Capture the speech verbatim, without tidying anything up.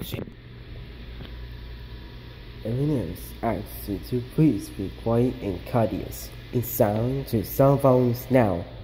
m and ms asks you to please be quiet and courteous. It sounds to cell phones now.